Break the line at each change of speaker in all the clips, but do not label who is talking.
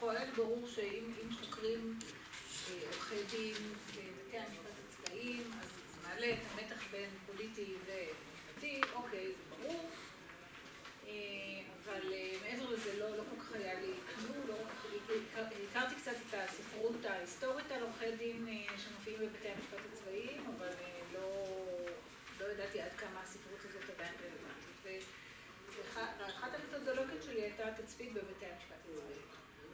פועל, ברור שאם חוקרים עורכי דין בבתי המשפט הצבאיים, אז זה מעלה את המתח בין פוליטי ומשפטי, אוקיי, זה ברור. אבל מעבר לזה לא כל כך היה לי כלום, הכרתי קצת את הספרות ההיסטורית על עורכי דין שמופיעים בבתי המשפט הצבאיים, אבל לא ידעתי עד כמה הספרות הזאת עדיין רלוונטית. ואחת המתודולוגיות שלי הייתה תצפית בבתי המשפט הצבאיים.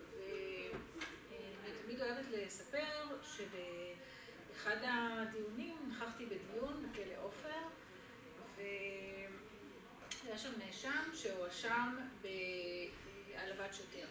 ואני תמיד אוהבת לספר שבאחד הדיונים נכחתי בדיון בכלא עופר, היה שם נאשם שהואשם בהעלבת שוטר.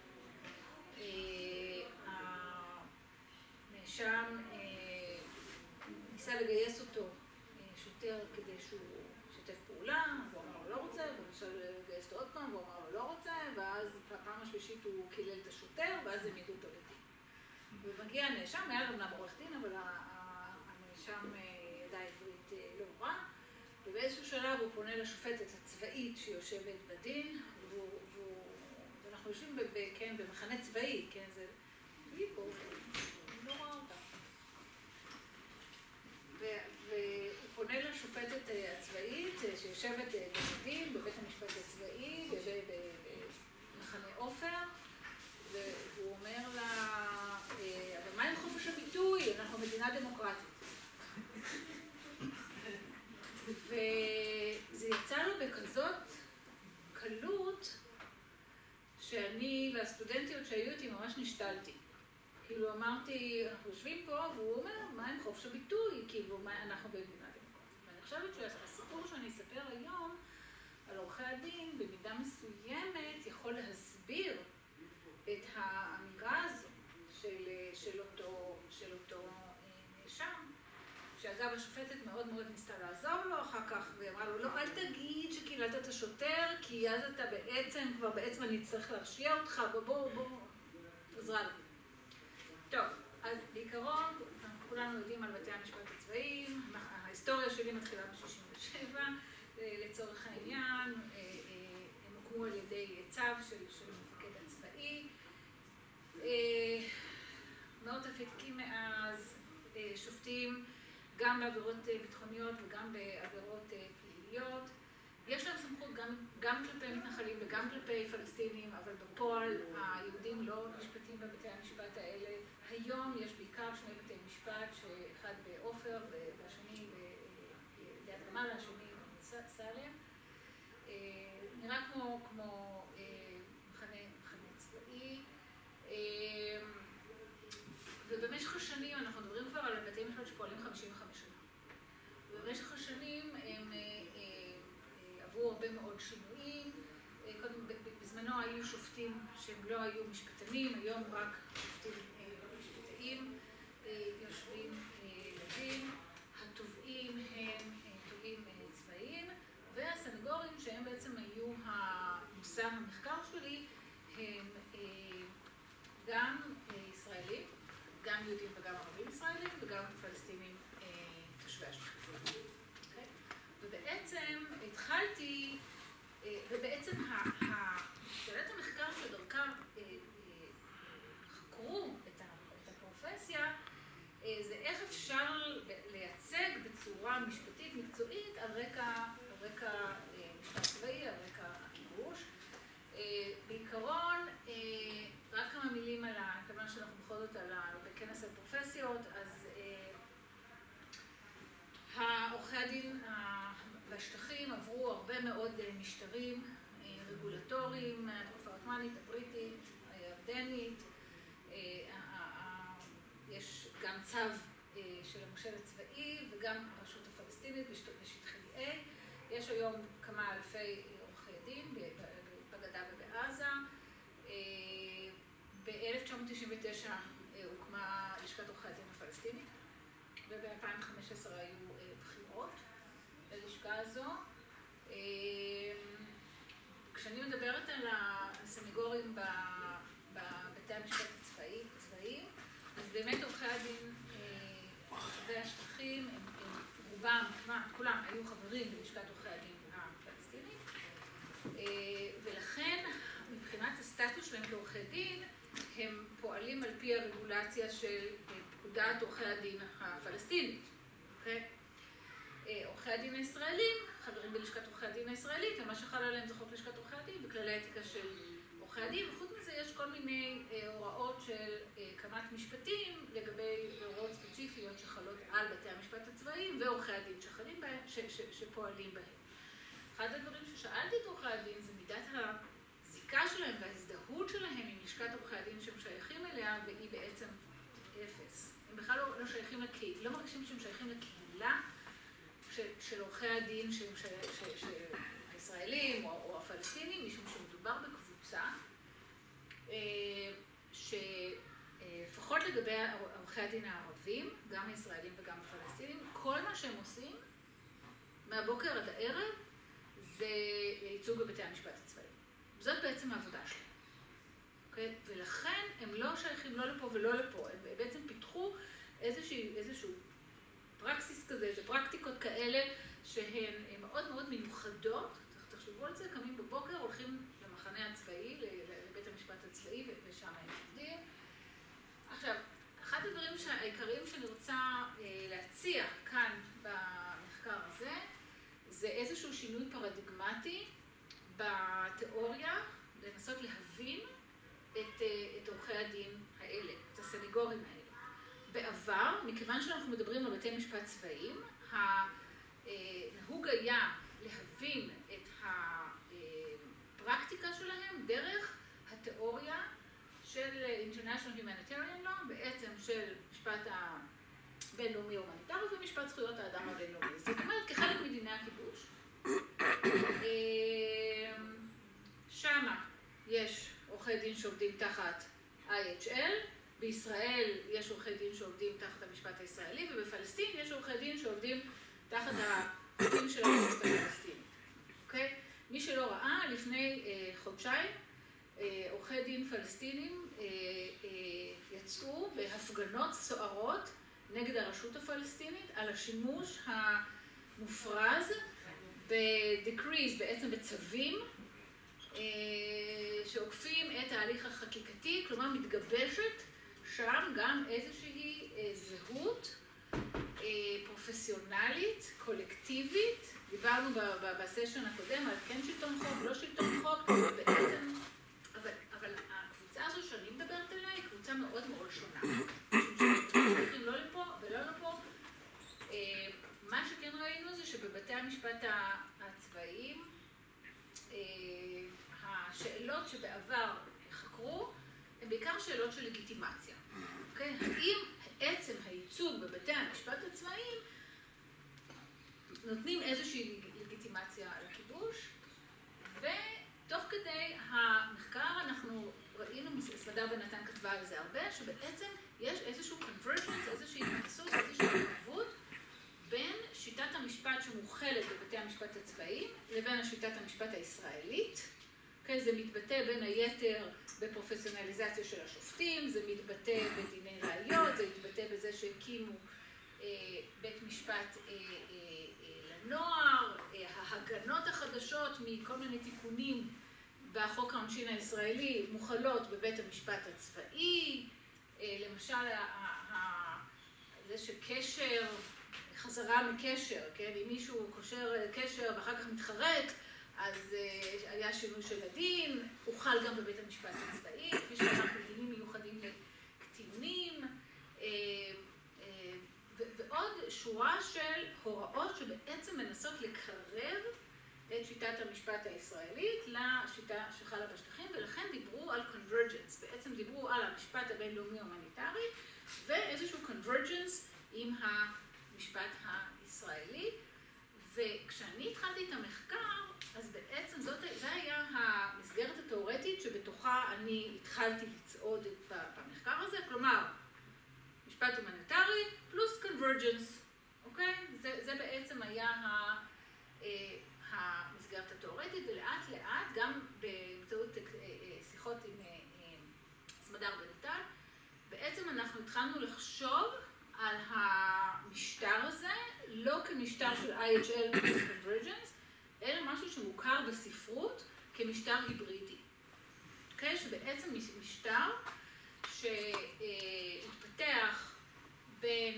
הנאשם ניסה לגייס אותו שוטר כדי שהוא ישתף פעולה, והוא אמר לו לא רוצה, והוא ניסה לגייס אותו עוד פעם, והוא אמר לו לא רוצה, ואז בפעם השלישית הוא קילל את השוטר, ואז הם ידעו אותו לדין. ומגיע הנאשם, היה לו אמנם עורך דין, אבל הנאשם ידע עברית לא רע, ובאיזשהו שלב הוא פונה לשופטת הצבאית שיושבת בדין, ואנחנו יושבים במחנה צבאי, כן, זה היא פה, אני לא רואה אותה. והוא פונה לשופטת הצבאית שיושבת בדין, בבית המשפט הצבאי, במחנה עופר, והוא אומר לה, אבל מה עם חופש הביטוי? אנחנו מדינה דמוקרטית. וזה יצא לו בכזאת קלות, שאני והסטודנטיות שהיו איתי ממש נשתלתי. כאילו אמרתי, אנחנו יושבים פה, והוא אומר, מה עם חופש הביטוי? כאילו, אנחנו במדינה דמוקרטית. ואני חושבת שהסיפור שאני אספר היום על עורכי הדין, במידה מסוימת, יכול להסביר את האמירה הזו של אותו נאשם. שאגב, השופטת מאוד מאוד ניסתה לעזור לו אחר כך, והיא אמרה לו, לא, אל תגיד שקיללת את השוטר, כי אז אתה בעצם אני אצטרך להרשיע אותך, בוא, עזרה לי. טוב, אז בעיקרון, כולנו יודעים על בתי המשפט הצבאיים, ההיסטוריה שלי מתחילה ב-67, לצורך העניין, הם הוקמו על ידי צו של מפקד הצבאי, מאות הפתקים מאז, שופטים, גם בעבירות ביטחוניות וגם בעבירות פליליות. יש להם סמכות גם כלפי מתנחלים וגם כלפי פלסטינים, אבל בפועל היהודים לא נשפטים בבתי המשפט האלה. היום יש בעיקר שני בתי משפט, שאחד בעופר והשני ליד רמאללה, השני בסאלם. נראה כמו מחנה צבאי. ובמשך השנים, אנחנו מדברים כבר על בתי משפט שפועלים 55 שנה. ובמשך השנים הם עברו הרבה מאוד שינויים. בזמנו היו שופטים שהם לא היו משפטנים, היום רק שופטים משפטיים, יושבים לדין. התובעים הם תובעים צבאיים, והסנגורים שהם בעצם היו המושא המחקר שלי, הם גם ישראלים, גם יהודים וגם ערבים ישראלים, וגם פלסטינים תושבי השטחים. ובעצם התחלתי, ובעצם שאלת המחקר שדרכם חקרו את הפרופסיה, זה איך אפשר לייצג בצורה משפטית מקצועית על רקע משפט צבאי, על רקע הכיבוש. בעיקרון, רק כמה מילים על כיוון שאנחנו בכל זאת בכנס על פרופסיות, אז העורכי הדין בשטחים עברו הרבה מאוד משטרים רגולטוריים, התקופה העות'מאנית, הבריטית, הירדנית, יש גם צו של המושל הצבאי וגם הרשות הפלסטינית בשטחי A. יש היום כמה אלפי עורכי דין בגדה ובעזה. ב-1999 הוקמה לשכת עורכי הדין הפלסטינית, וב-2015 היו בחירות ללשכה הזו. כשאני מדברת על הסניגורים בבתי המשפט הצבאיים, אז באמת עורכי הדין והשטחים, רובם, כולם היו חברים בלשכת עורכי הדין הפלסטינית, ולכן מבחינת הסטטוס שלהם כעורכי דין, הם פועלים על פי הרגולציה של פקודת עורכי הדין הפלסטינית. עורכי הדין הישראלים, חברים בלשכת עורכי הדין הישראלית, ומה שחל עליהם זה חוק לשכת עורכי הדין, בכללי האתיקה של עורכי הדין, וחוץ מזה יש כל מיני הוראות של קמ"ט משפטים לגבי הוראות ספציפיות שחלות על בתי המשפט הצבאיים ועורכי הדין שחלים בהם, שפועלים בהם. אחד הדברים ששאלתי את עורכי הדין זה מידת הזיקה שלהם וההזדהות שלהם עם לשכת עורכי הדין שהם שייכים אליה, והיא בעצם אפס. הם בכלל לא שייכים לקהילה, לא מרגישים שהם שייכים לקהילה של עורכי הדין הישראלים או הפלסטינים, משום שמדובר בקבוצה שלפחות לגבי עורכי הדין הערבים, גם הישראלים וגם הפלסטינים, כל מה שהם עושים מהבוקר עד הערב זה ייצוג בבתי המשפט הצבאיים. זאת בעצם העבודה שלהם. ולכן הם לא שייכים לא לפה ולא לפה, הם בעצם פיתחו איזשהו פרקסיס כזה, איזה פרקטיקות כאלה שהן מאוד מאוד מיוחדות. תחשבו על זה, קמים בבוקר, הולכים למחנה הצבאי, לבית המשפט הצבאי, ושם הם עובדים. עכשיו, אחד הדברים העיקריים שאני רוצה להציע כאן במחקר הזה, זה איזשהו שינוי פרדיגמטי בתיאוריה, לנסות להבין את עורכי הדין האלה, את הסניגורים האלה. בעבר, מכיוון שאנחנו מדברים על בתי משפט צבאיים, הנהוג היה להבין את הפרקטיקה שלהם דרך התיאוריה של International Humanitarian Law, בעצם של משפט הבינלאומי הומניטרי ומשפט זכויות האדם הבינלאומי. זאת אומרת, כחלק מדיני הכיבוש. שמה יש עורכי דין שעובדים תחת IHL, בישראל יש עורכי דין שעובדים תחת המשפט הישראלי, ובפלסטין יש עורכי דין שעובדים תחת החוקים של המשפט הפלסטיני. אוקיי? מי שלא ראה, לפני חודשיים, עורכי דין פלסטינים יצאו בהפגנות סוערות נגד הרשות הפלסטינית על השימוש המופרז בדקריז, בעצם בצווים, שעוקפים את ההליך החקיקתי, כלומר מתגבשת שם גם איזושהי זהות פרופסיונלית, קולקטיבית. דיברנו בסשן הקודם על כן שלטון חוק, לא שלטון חוק, בעצם, אבל הקבוצה הזו שאני מדברת עליה היא קבוצה מאוד מאוד שונה. שצריכים לא לפה ולא לפה. מה שכן ראינו זה שבבתי המשפט הצבאיים, השאלות שבעבר חקרו הן בעיקר שאלות של לגיטימציה. האם עצם הייצוג בבתי המשפט הצבאיים נותנים איזושהי לגיטימציה לכיבוש, ותוך כדי המחקר אנחנו ראינו, סמדר בן נתן כתבה על זה הרבה, שבעצם יש איזשהו convergence, איזושהי התנסות, איזושהי התערבות בין שיטת המשפט שמוכלת בבתי המשפט הצבאיים לבין שיטת המשפט הישראלית. זה מתבטא בין היתר בפרופסיונליזציה של השופטים, זה מתבטא בדיני ראיות, זה מתבטא בזה שהקימו בית משפט לנוער, ההגנות החדשות מכל מיני תיקונים בחוק העונשין הישראלי מוכלות בבית המשפט הצבאי, למשל זה שקשר, חזרה מקשר, כן? אם מישהו קושר קשר ואחר כך מתחרט, אז היה שינוי של הדין, הוחל גם בבית המשפט הצבאי, כפי שאנחנו דינים מיוחדים לקטינים, ועוד שורה של הוראות שבעצם מנסות לקרב את שיטת המשפט הישראלית לשיטה שחלה בשטחים, ולכן דיברו על convergence, בעצם דיברו על המשפט הבינלאומי ההומניטרי, ואיזשהו convergence עם המשפט הישראלי. וכשאני התחלתי את המחקר, אז בעצם זה היה המסגרת התיאורטית שבתוכה אני התחלתי לצעוד במחקר הזה, כלומר, משפט הומניטרי פלוס convergence, אוקיי? זה בעצם היה המסגרת התיאורטית, ולאט לאט, גם באמצעות שיחות עם סמדר בן נתן, בעצם אנחנו התחלנו לחשוב על המשטר הזה, לא כמשטר של IHL convergence, אלא משהו שמוכר בספרות כמשטר היברידי. אוקיי? שבעצם משטר שהתפתח בין,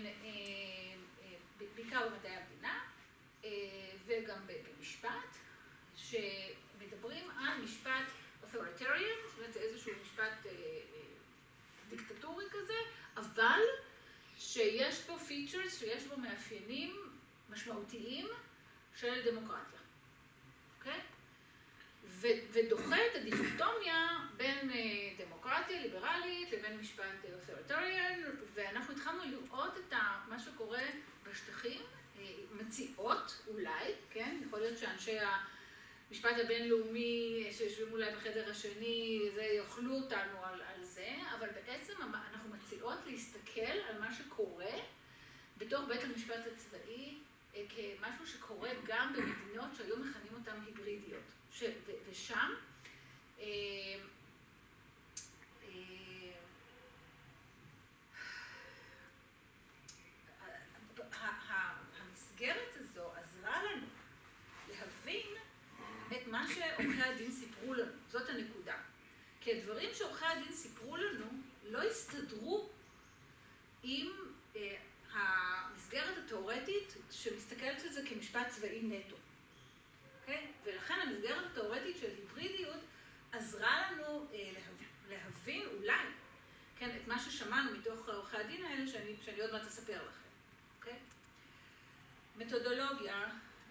בעיקר במדעי המדינה, וגם במשפט, שמדברים על משפט authoritarian, זאת אומרת איזשהו משפט דיקטטורי כזה, אבל שיש בו features, שיש בו מאפיינים משמעותיים של דמוקרטיה. אוקיי? ודוחה את הדיכוטומיה בין דמוקרטיה ליברלית לבין משפט authoritarian, ואנחנו התחלנו לראות את מה שקורה בשטחים, מציעות אולי, כן? יכול להיות שאנשי המשפט הבינלאומי שיושבים אולי בחדר השני, זה יאכלו אותנו על זה, אבל בעצם אנחנו מציעות להסתכל על מה שקורה בתוך בית המשפט הצבאי, כמשהו שקורה גם במדינות שהיום מכנים אותן היברידיות. ושם, המסגרת הזו עזרה לנו להבין את מה שעורכי הדין סיפרו לנו. זאת הנקודה. כי הדברים שעורכי הדין סיפרו לנו לא הסתדרו עם המסגרת התיאורטית שמסתכלת על זה כמשפט צבאי נטו. Okay? ולכן המסגרת התיאורטית של היברידיות עזרה לנו להבין אולי, כן, את מה ששמענו מתוך עורכי הדין האלה שאני עוד מעט אספר לכם. Okay? מתודולוגיה,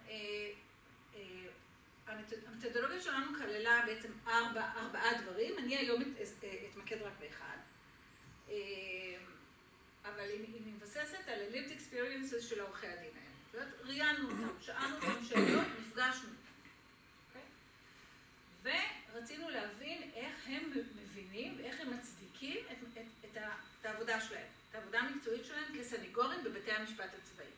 המתודולוגיה שלנו כללה בעצם ארבעה דברים, אני היום אתמקד רק באחד, אבל היא מבססת על ה-lived experiences של עורכי הדין האלה. זאת אומרת, ראיינו אותם, שאלנו אותם שאלות, נפגשנו. ורצינו להבין איך הם מבינים ואיך הם מצדיקים את העבודה שלהם, את העבודה המקצועית שלהם כסניגורים בבתי המשפט הצבאי.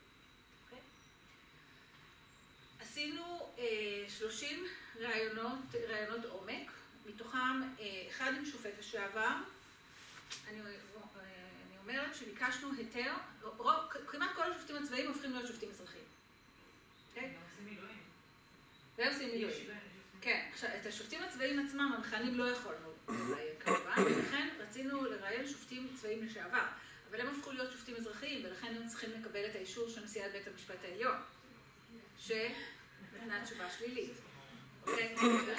עשינו 30 ראיונות עומק, מתוכם אחד עם שופט לשעבר. אני אומרת שביקשנו היתר, כמעט כל השופטים הצבאיים הופכים להיות שופטים אזרחיים.
הם עושים מילואים.
והם עושים מילואים. כן, את השופטים הצבאיים עצמם, המכהנים לא יכולנו לראיין כמובן, ולכן רצינו לראיין שופטים צבאיים לשעבר, אבל הם הפכו להיות שופטים אזרחיים, ולכן הם צריכים לקבל את האישור של נשיאת בית המשפט העליון, שנתנה תשובה שלילית. אוקיי?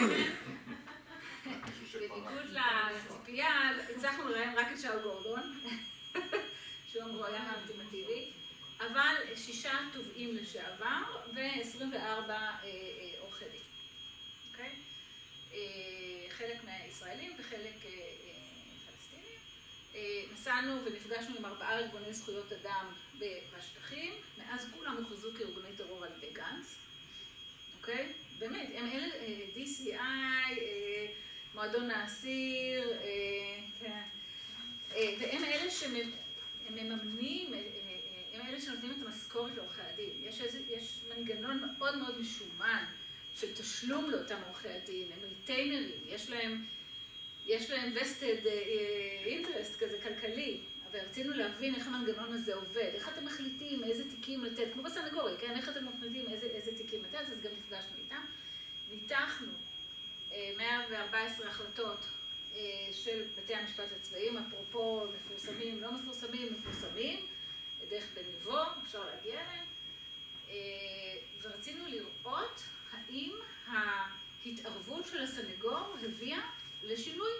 בניגוד לציפייה, הצלחנו לראיין רק את שאול גורדון, שהוא המרואיין האולטימטיבי, אבל 6 תובעים לשעבר ו-24 עורכי דין. אוקיי? חלק מהישראלים וחלק פלסטינים. נסענו ונפגשנו עם 4 ארגוני זכויות אדם בשטחים, מאז כולם הוכרזו כארגוני טרור על ידי גנץ. אוקיי? באמת, הם אלה, DCI, מועדון האסיר, כן. והם אלה שמממנים, הם אלה שנותנים את המשכורת לעורכי הדין. יש מנגנון מאוד מאוד משומן של תשלום לאותם עורכי הדין, הם ריטיינרים, יש להם vested interest כזה כלכלי, אבל רצינו להבין איך המנגנון הזה עובד, איך אתם מחליטים איזה תיקים לתת, כמו בסנגוריה, כן? איך אתם מחליטים איזה תיקים לתת, אז גם נפגשנו איתם. ניתחנו 114 החלטות של בתי המשפט הצבאיים, אפרופו מפורסמים, לא מפורסמים, מפורסמים, דרך בן ליבו, אפשר להגיע אליהם, ורצינו לראות האם ההתערבות של הסנגור הביאה לשינוי,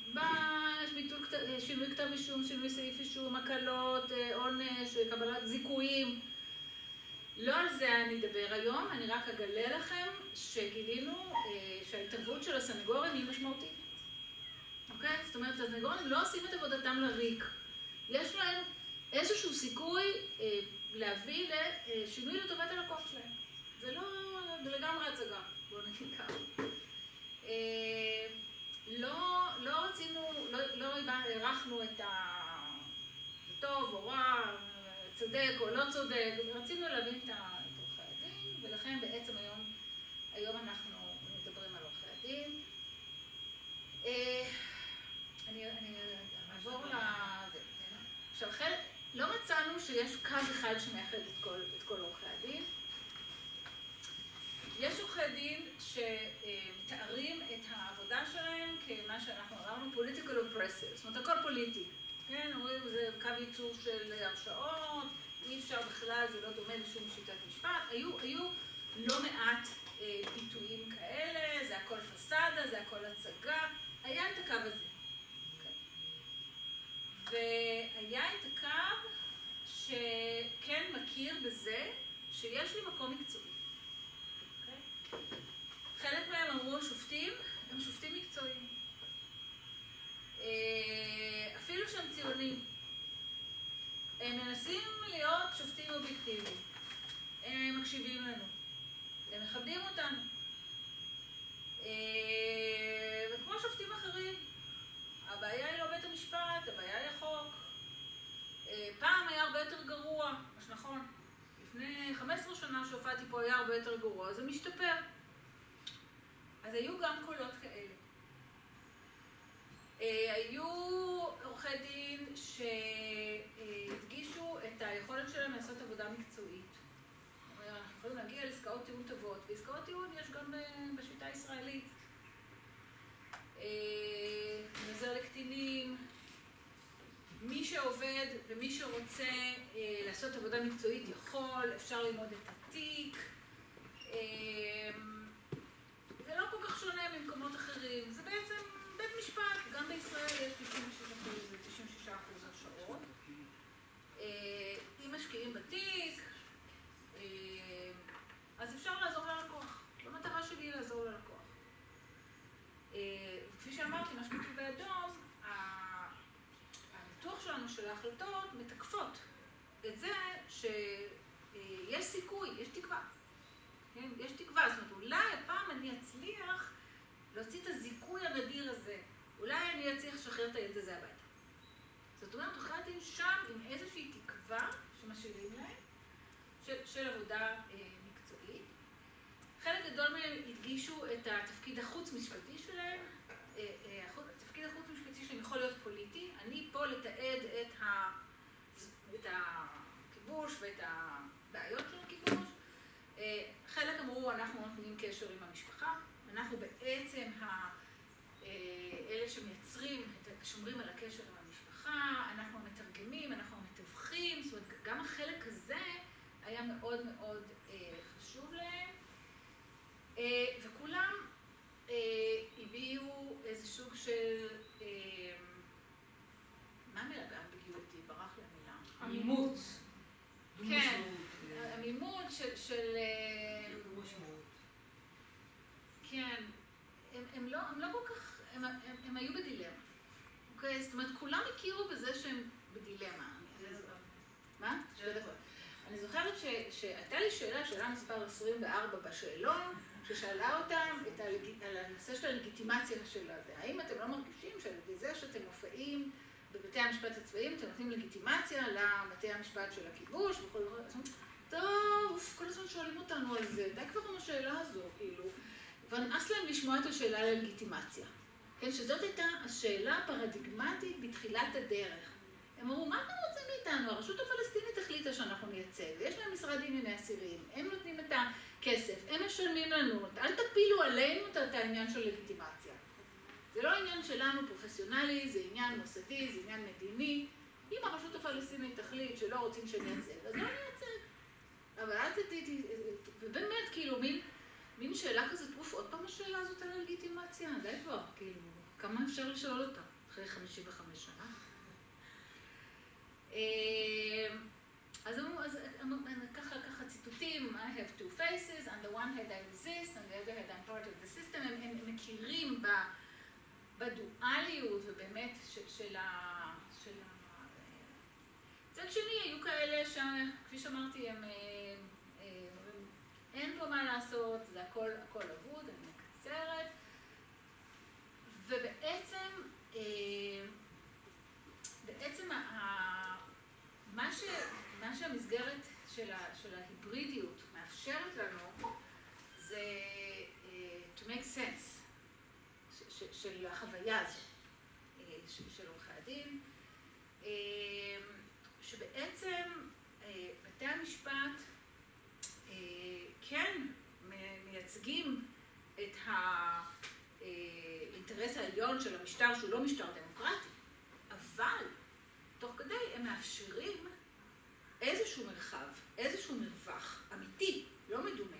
שינוי כתב אישום, שינוי סעיף אישום, הקלות, עונש, קבלת זיכויים. לא על זה אני אדבר היום, אני רק אגלה לכם שגילינו שההתערבות של הסנגורים היא משמעותית. אוקיי? זאת אומרת, הסנגורים לא עושים את עבודתם לריק. יש להם איזשהו סיכוי להביא לשינוי לטובת הלקוח שלהם. זה לא לגמרי הצגה, בואו נגיד ככה. לא רצינו, לא הערכנו את הטוב או רע, צודק או לא צודק, רצינו להבין את עורכי הדין, ולכן בעצם היום אנחנו מדברים על עורכי הדין. אני אעבור לזה. עכשיו, לא מצאנו שיש קו אחד שמאחד את כל עורכי הדין. יש עורכי עורכי דין שמתארים את העבודה שלהם כמה שאנחנו אמרנו political oppressive, זאת אומרת, הכל פוליטי. כן, אומרים, זה קו ייצור של הרשעות, אי אפשר בכלל, זה לא דומה לשום שיטת משפט. היו לא מעט ביטויים כאלה, זה הכל פסאדה, זה הכל הצגה, היה את הקו הזה. והיה את הקו שכן מכיר בזה שיש לי מקום מקצועי. חלק מהם אמרו שופטים, הם שופטים מקצועיים. אפילו שהם ציונים. הם מנסים להיות שופטים אובייקטיביים. הם מקשיבים לנו. הם מכבדים אותנו. וכמו שופטים אחרים, הבעיה היא לא בית המשפט, הבעיה היא החוק. פעם היה הרבה יותר גרוע, מה שנכון. לפני 15 שנה שהופעתי פה היה הרבה יותר גרוע, זה משתפר. אז היו גם קולות כאלה. היו עורכי דין שהדגישו את היכולת שלהם לעשות עבודה מקצועית. אנחנו יכולים להגיע לעסקאות טיעון טובות, ועסקאות טיעון יש גם בשיטה הישראלית. נזר לקטינים, מי שעובד ומי שרוצה לעשות עבודה מקצועית יכול, אפשר ללמוד את התיק. זה לא כל כך שונה ממקומות אחרים, זה בעצם בית משפט, גם בישראל יש 96% הרשעות. אם משקיעים בתיק, אז אפשר לעזור ללקוח. המטרה שלי היא לעזור ללקוח. כפי שאמרתי, מה שכתוב באדום, הניתוח שלנו של ההחלטות מתקפות את זה שיש סיכוי, יש תקווה. כן? יש תקווה, זאת אומרת, אולי הפעם אני אצליח להוציא את הזיכוי הנדיר הזה. אולי אני אצליח לשחרר את הילד הזה הביתה. זאת אומרת, עורכי הדין שם עם איזושהי תקווה שמשאירים להם של עבודה מקצועית. חלק גדול מהם הדגישו את התפקיד החוץ-משפטי שלהם. התפקיד החוץ-משפטי שלהם יכול להיות פוליטי. אני פה לתעד את הכיבוש ואת הבעיות של הכיבוש. חלק אמרו, אנחנו נותנים קשר עם המשפחה. אנחנו בעצם אלה שמייצרים, שומרים על הקשר עם המשפחה, אנחנו מתרגמים, אנחנו מתווכים, זאת אומרת, גם החלק הזה היה מאוד מאוד חשוב להם. וכולם הביאו איזה סוג של, מה המילה באמביגיוטי? ברח לי המילה.
עמימות.
כן, עמימות של... כן, הם לא כל כך, הם היו בדילמה. אוקיי? זאת אומרת, כולם הכירו בזה שהם בדילמה. מה? אני זוכרת שהייתה לי שאלה מספר 24 בשאלון, ששאלה אותם על הנושא של הלגיטימציה של הזה. האם אתם לא מרגישים שעל זה שאתם מופעים בבתי המשפט הצבאיים, אתם נותנים לגיטימציה לבתי המשפט של הכיבוש וכל דבר? טוב, כל הזמן שואלים אותנו על זה, די כבר עם השאלה הזו, כאילו. ונמאס להם לשמוע את השאלה על הלגיטימציה. כן, שזאת הייתה השאלה הפרדיגמטית בתחילת הדרך. הם אמרו, מה אתם רוצים מאיתנו? הרשות הפלסטינית החליטה שאנחנו נייצג, ויש להם משרד ענייני אסירים, הם נותנים את הכסף, הם משלמים לנו, אל תפילו עלינו את העניין של לגיטימציה. זה לא עניין שלנו פרופסיונלי, זה עניין מוסדי, זה עניין מדיני. אם הרשות הפלסטינית תחליט שלא רוצים שנייצג, אז לא נייצג. אבל אל תתיתי, ובאמת, כאילו, מין שאלה כזאת, עוד פעם השאלה הזאת על הלגיטימציה, די כבר, כאילו, כמה אפשר לשאול אותה אחרי 55 שנה? אז ככה ציטוטים, I have two faces, on the one hand I resist, on the other hand I'm part of the system, הם מכירים בדואליות ובאמת של צד שני, היו כאלה שכפי שאמרתי, אין פה מה לעשות, זה הכל אבוד, אני מקצרת, ובעצם מה שהמסגרת של ההיברידיות מאפשרת לנו זה to make sense של החוויה הזו של עורכי הדין, שבעצם בתי המשפט כן מייצגים את האינטרס העליון של המשטר שהוא לא משטר דמוקרטי, אבל תוך כדי הם מאפשרים איזשהו מרחב, איזשהו מרווח אמיתי, לא מדומה,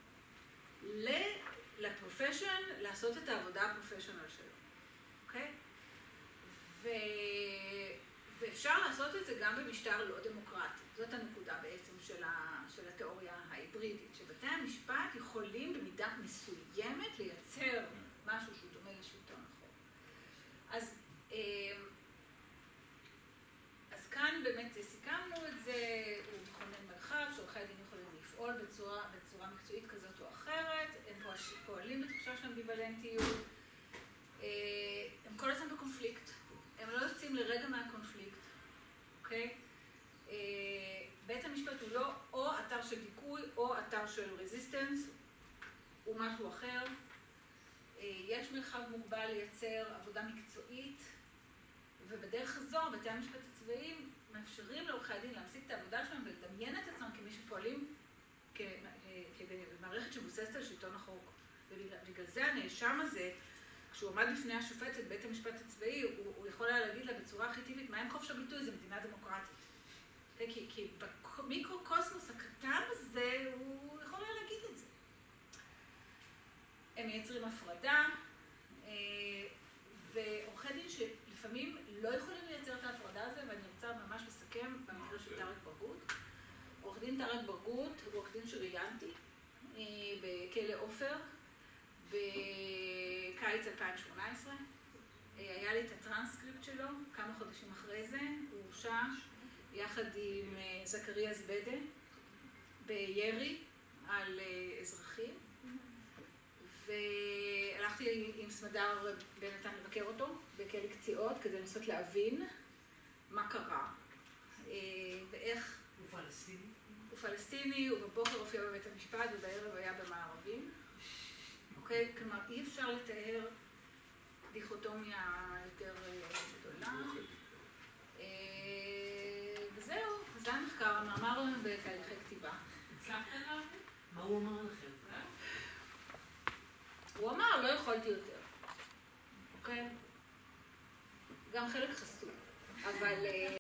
לפרופשן לעשות את העבודה הפרופשיונל שלו, אוקיי? ואפשר לעשות את זה גם במשטר לא דמוקרטי. זאת הנקודה בעצם של התיאוריה ההיברידית, שבתי המשפט יכולים במידה מסוימת לייצר משהו שהוא דומה לשלטון החוק. אז כאן באמת סיכמנו את זה, הוא מכונן מרחב, שעורכי הדין יכולים לפעול בצורה מקצועית כזאת או אחרת, הם פועלים בתחושה של אמביוולנטיות, הם כל הזמן בקונפליקט, הם לא יוצאים לרגע מהקונפליקט, אוקיי? בית המשפט הוא לא או אתר של דיכוי או אתר של רזיסטנס, הוא משהו אחר. יש מרחב מוגבל לייצר עבודה מקצועית, ובדרך הזו בתי המשפט הצבאיים מאפשרים לעורכי הדין להמשיג את העבודה שלהם ולדמיין את עצמם כמי שפועלים במערכת שמבוססת על שלטון החוק. ובגלל זה הנאשם הזה, כשהוא עמד בפני השופטת בבית המשפט הצבאי, הוא יכול היה להגיד לה בצורה הכי טבעית, מה עם חופש הביטוי? זה מדינה דמוקרטית. כי במיקרו-קוסמוס הקטן הזה, הוא יכול היה להגיד את זה. הם מייצרים הפרדה, ועורכי דין שלפעמים לא יכולים לייצר את ההפרדה הזה, ואני רוצה ממש לסכם במקרה של טארק ברגות. עורך דין טארק ברגות הוא עורך דין שראיינתי בכלא עופר בקיץ 2018. היה לי את הטרנסקריפט שלו, כמה חודשים אחרי זה, הוא הורשע יחד עם זכריה זבדה בירי על אזרחים. והלכתי עם סמדר בנתן לבקר אותו בכלא קציעות כדי לנסות להבין מה קרה ואיך...
הוא פלסטיני?
הוא פלסטיני, הוא בבוקר הופיע בבית המשפט ובערב היה במערבים. אוקיי? כלומר, אי אפשר לתאר דיכוטומיה יותר גדולה. וזהו, זה המחקר, המאמר בתהליכי כתיבה.
הצלחתם להבין? מה הוא אמר לכם?
הוא אמר, לא יכולתי יותר. אוקיי? גם חלק חסוי. אבל...